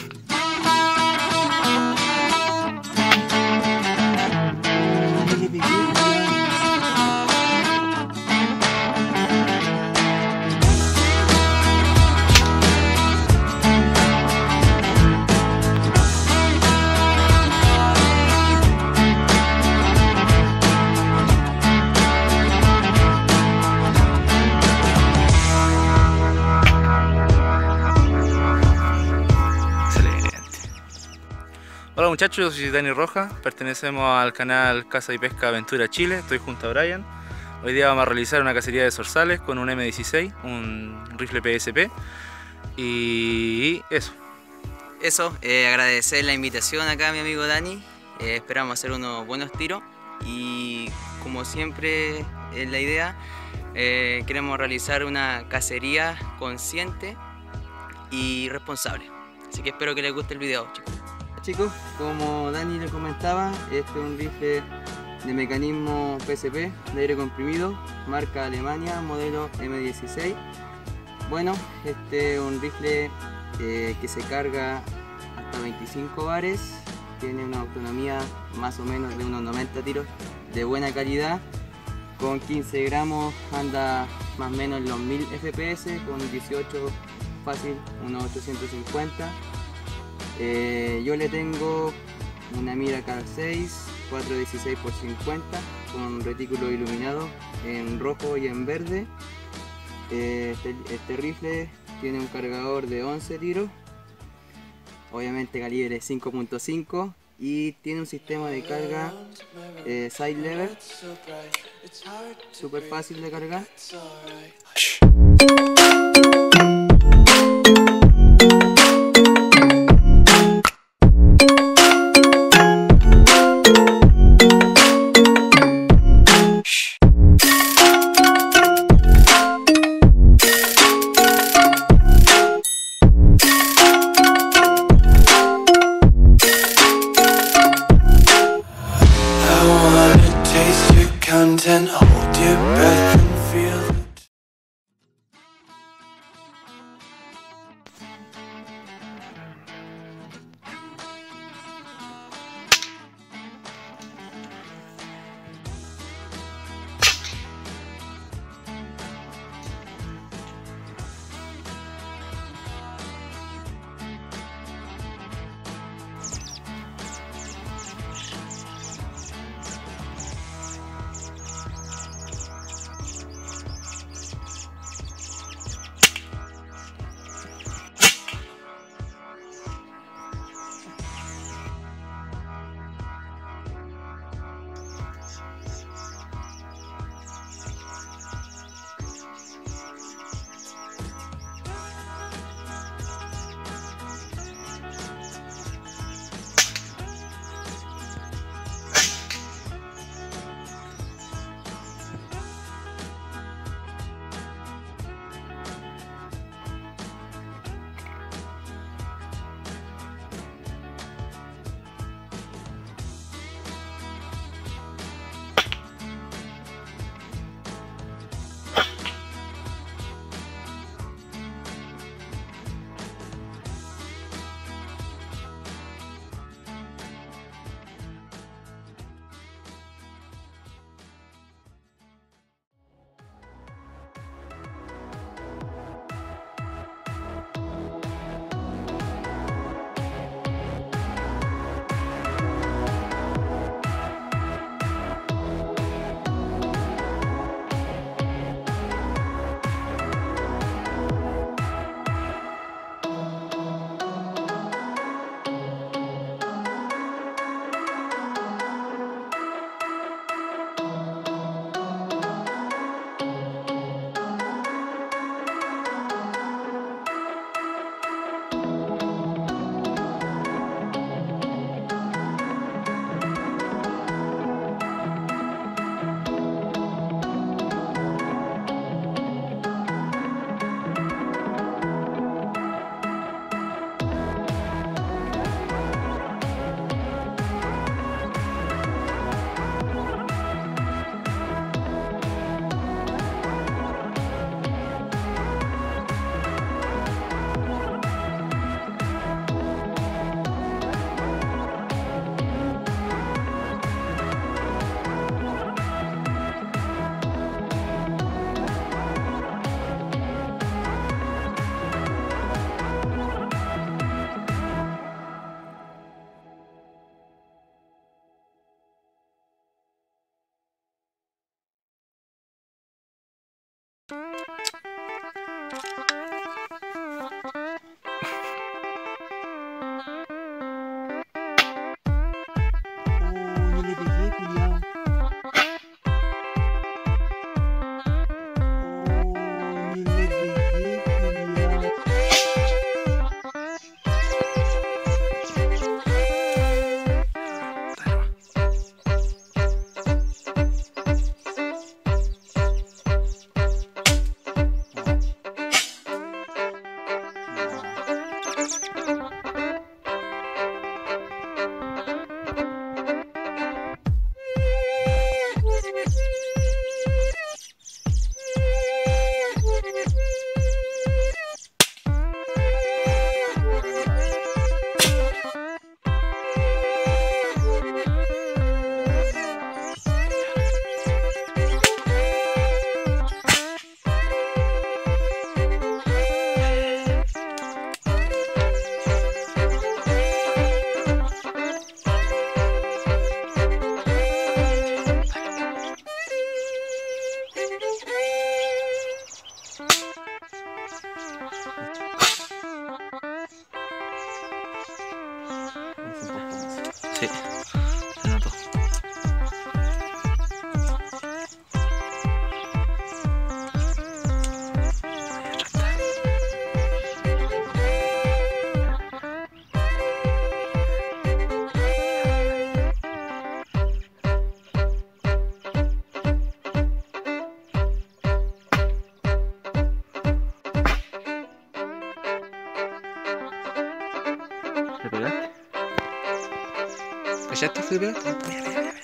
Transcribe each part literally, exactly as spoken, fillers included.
Hola muchachos, yo soy Dani Roja, pertenecemos al canal Caza y Pesca Aventura Chile, estoy junto a Brian. Hoy día vamos a realizar una cacería de zorzales con un eme dieciséis, un rifle P S P y eso. Eso, eh, agradecer la invitación acá a mi amigo Dani, eh, esperamos hacer unos buenos tiros y como siempre es la idea, eh, queremos realizar una cacería consciente y responsable. Así que espero que les guste el video, chicos. Chicos, como Dani le comentaba, este es un rifle de mecanismo P S P de aire comprimido, marca Alemania, modelo eme dieciséis. Bueno, este es un rifle eh, que se carga hasta veinticinco bares, tiene una autonomía más o menos de unos noventa tiros de buena calidad, con quince gramos anda más o menos en los mil F P S, con dieciocho fácil, unos ochocientos cincuenta. Eh, yo le tengo una mira K seis cuatro dieciséis por cincuenta con retículo iluminado en rojo y en verde. Eh, este, este rifle tiene un cargador de once tiros, obviamente calibre cinco punto cinco, y tiene un sistema de carga eh, side lever, súper fácil de cargar. Content, hold your breath and feel it. no le pegué, culiao. Oh, ni le pegué, culiao. Sí, se notó. ¿Le pegaste? ¿Callaste? ¿Se le pegaste? Mira, mira, mira.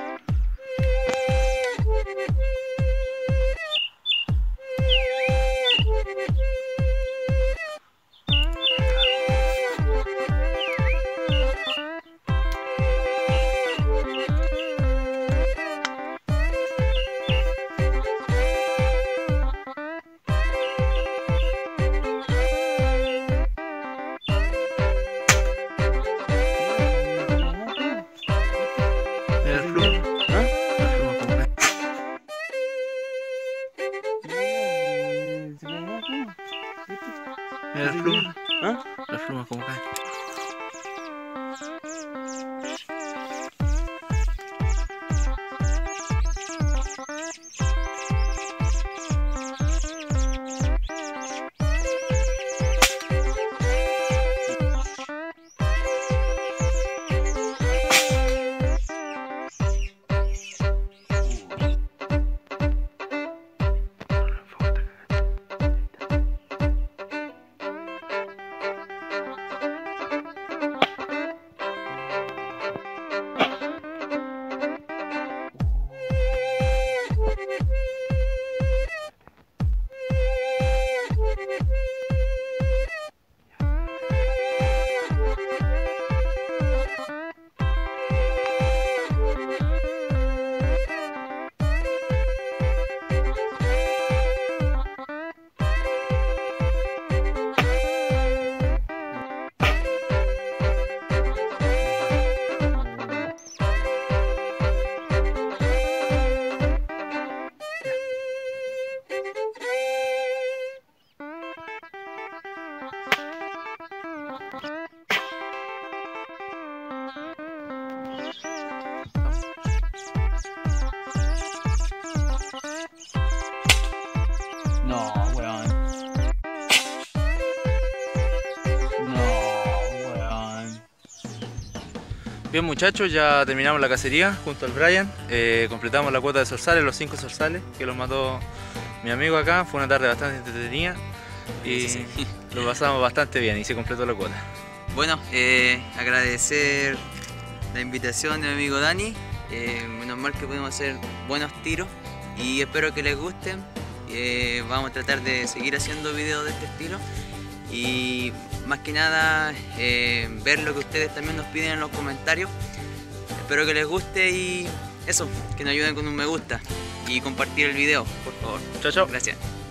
Mira las plumas. ¿Ah? Las plumas como caen. No, weón. No, weón. Bien muchachos, ya terminamos la cacería junto al Brian. Eh, completamos la cuota de zorzales, los cinco zorzales que los mató mi amigo acá. Fue una tarde bastante entretenida y Sí, sí. lo pasamos bastante bien y se completó la cuota. Bueno, eh, agradecer la invitación de mi amigo Dani. Eh, menos mal que pudimos hacer buenos tiros y espero que les gusten. Eh, vamos a tratar de seguir haciendo videos de este estilo y más que nada eh, ver lo que ustedes también nos piden en los comentarios. Espero que les guste y eso, que nos ayuden con un me gusta y compartir el video, por favor. Chao, chao. Gracias.